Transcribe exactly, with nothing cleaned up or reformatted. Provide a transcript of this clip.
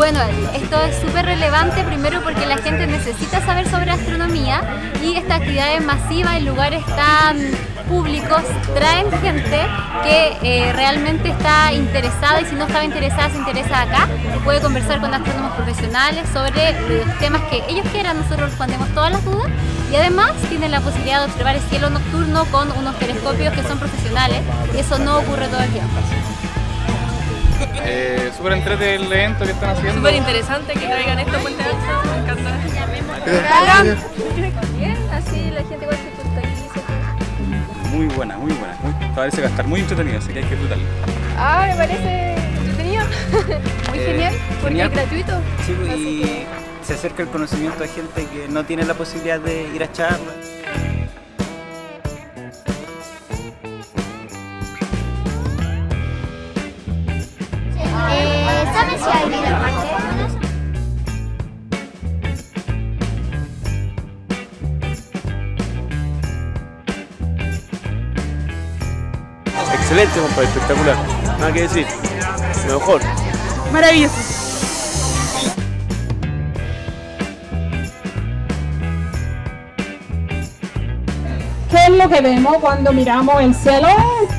Bueno, esto es súper relevante, primero porque la gente necesita saber sobre astronomía y estas actividades masivas en lugares tan públicos traen gente que eh, realmente está interesada, y si no estaba interesada se interesa acá, puede conversar con astrónomos profesionales sobre los temas que ellos quieran. Nosotros respondemos todas las dudas y además tienen la posibilidad de observar el cielo nocturno con unos telescopios que son profesionales y eso no ocurre todo el tiempo. Eh, súper entrete el evento que están haciendo. Súper interesante que traigan esto a Puente Alto, me encanta. Bien, así la gente igual se contacta. Muy buena, muy buena. Muy, parece que va a estar muy entretenido, así que hay que disfrutarlo. Ah, me parece entretenido. Muy Eh, genial, porque genial. es gratuito. Sí, Así y que- se acerca el conocimiento a gente que no tiene la posibilidad de ir a charlas. Eh, ¿Sabes si hay vida aparte? Excelente, compadre, espectacular. Nada que decir. Lo mejor. Maravilloso. ¿Qué es lo que vemos cuando miramos el cielo?